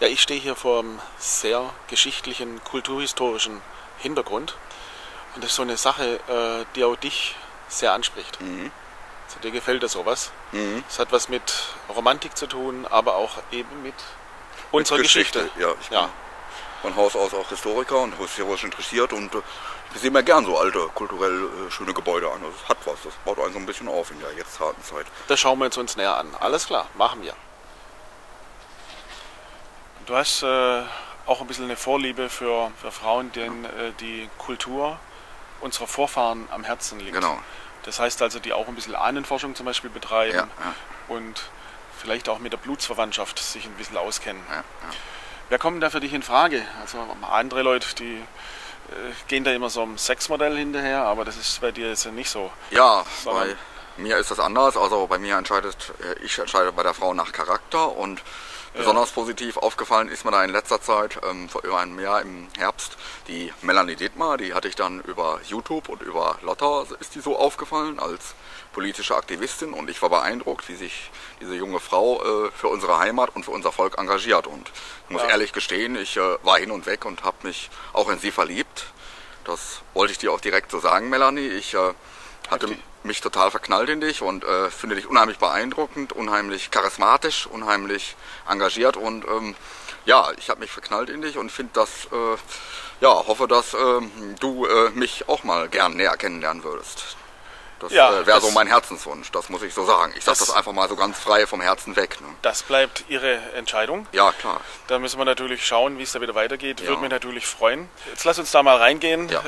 Ja, ich stehe hier vor einem sehr geschichtlichen, kulturhistorischen Hintergrund. Und das ist so eine Sache, die auch dich sehr anspricht. Mhm. Also dir gefällt das sowas. Mhm. Es hat was mit Romantik zu tun, aber auch eben mit unserer Geschichte. Ja, ich bin von Haus aus auch Historiker und historisch interessiert und ich sehe mir gern so alte, kulturell schöne Gebäude an. Das hat was, das baut einen so ein bisschen auf in der jetzt harten Zeit. Das schauen wir uns näher an. Alles klar, machen wir. Du hast auch ein bisschen eine Vorliebe für Frauen, denen die Kultur unserer Vorfahren am Herzen liegt. Genau. Das heißt also, die auch ein bisschen Ahnenforschung zum Beispiel betreiben Ja. und vielleicht auch mit der Blutsverwandtschaft sich ein bisschen auskennen. Ja. Wer kommt da für dich in Frage? Also andere Leute, die gehen da immer so einem Sexmodell hinterher, aber das ist bei dir jetzt nicht so. Ja, Sondern bei mir ist das anders. Also bei mir ich entscheide bei der Frau nach Charakter und besonders positiv aufgefallen ist mir da in letzter Zeit, vor über einem Jahr im Herbst, die Melanie Dittmar, die hatte ich dann über YouTube und über Lotta ist die so aufgefallen als politische Aktivistin und ich war beeindruckt, wie sich diese junge Frau für unsere Heimat und für unser Volk engagiert und ich muss ehrlich gestehen, ich war hin und weg und habe mich auch in sie verliebt. Das wollte ich dir auch direkt so sagen, Melanie. Ich hatte mich total verknallt in dich und finde dich unheimlich beeindruckend, unheimlich charismatisch, unheimlich engagiert und ja, ich habe mich verknallt in dich und finde das, hoffe, dass du mich auch mal gern näher kennenlernen würdest. Das wäre so mein Herzenswunsch, das muss ich so sagen. Ich sage das einfach mal so ganz frei vom Herzen weg. Ne? Das bleibt Ihre Entscheidung. Ja, klar. Da müssen wir natürlich schauen, wie es da wieder weitergeht. Würde mich natürlich freuen. Jetzt lass uns da mal reingehen. Ja.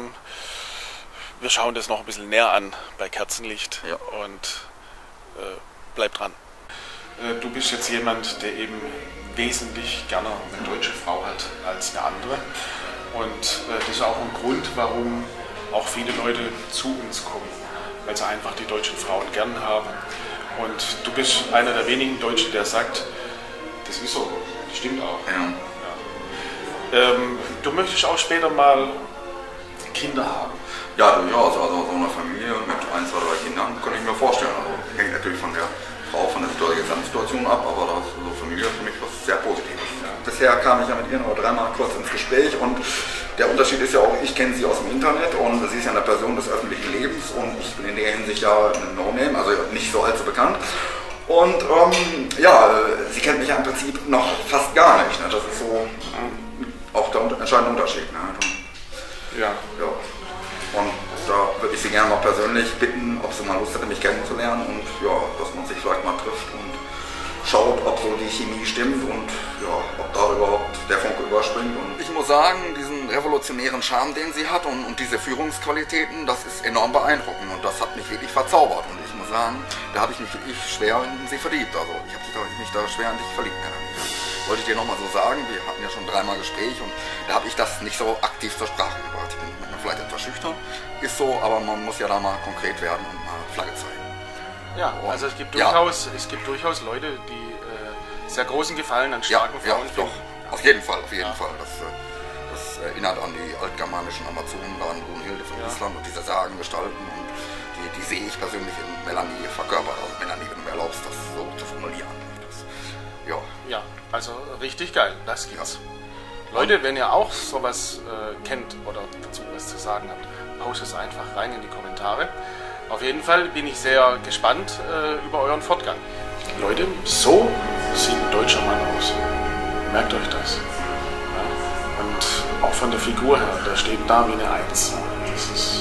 Wir schauen das noch ein bisschen näher an bei Kerzenlicht und bleib dran. Du bist jetzt jemand, der eben wesentlich gerne eine deutsche Frau hat als eine andere. Und das ist auch ein Grund, warum auch viele Leute zu uns kommen, weil sie einfach die deutschen Frauen gern haben. Und du bist einer der wenigen Deutschen, der sagt, das ist so, das stimmt auch. Ja. Du möchtest auch später mal Kinder haben. Ja, durchaus. Also so eine Familie mit 1, 2, 3 Kindern kann ich mir vorstellen. Also hängt natürlich von der Frau, von der Gesamtsituation ab, aber das so Familie ist für mich was sehr Positives. Ja. Bisher kam ich ja mit ihr nur 3-mal kurz ins Gespräch und der Unterschied ist ja auch, ich kenne sie aus dem Internet und sie ist ja eine Person des öffentlichen Lebens und ich bin in der Hinsicht ja ein No-Name, also nicht so allzu bekannt. Und sie kennt mich ja im Prinzip noch fast gar nicht. Ne? Das ist so auch der entscheidende Unterschied. Ne? Ja. Und da würde ich Sie gerne mal persönlich bitten, ob sie mal Lust hätte, mich kennenzulernen und dass man sich vielleicht mal trifft und schaut, ob so die Chemie stimmt und ob da überhaupt der Funke überspringt. Und ich muss sagen, diesen revolutionären Charme, den sie hat und diese Führungsqualitäten, das ist enorm beeindruckend und das hat mich wirklich verzaubert. Und ich muss sagen, da habe ich mich wirklich schwer in sie verliebt. Also ich habe mich da schwer in dich verliebt. Wollte ich dir nochmal so sagen, wir hatten ja schon 3-mal Gespräch und da habe ich das nicht so aktiv zur Sprache gebracht. Ich bin manchmal vielleicht etwas schüchtern, ist so, aber man muss ja da mal konkret werden und mal Flagge zeigen. Ja, also es gibt durchaus Leute, die sehr großen Gefallen an starken Frauen finden. Doch, auf jeden Fall. Das erinnert an die altgermanischen Amazonen, da an Brunhilde von Island und diese Sagengestalten und die sehe ich persönlich in Melanie verkörpert. Also Melanie, wenn du mir erlaubst, das so zu formulieren. Ja, also richtig geil, das gibt's. Leute, wenn ihr auch sowas kennt oder dazu was zu sagen habt, postet es einfach rein in die Kommentare. Auf jeden Fall bin ich sehr gespannt über euren Fortgang. Leute, so sieht ein deutscher Mann aus. Merkt euch das. Ja? Und auch von der Figur her, der steht da wie eine 1. Das ist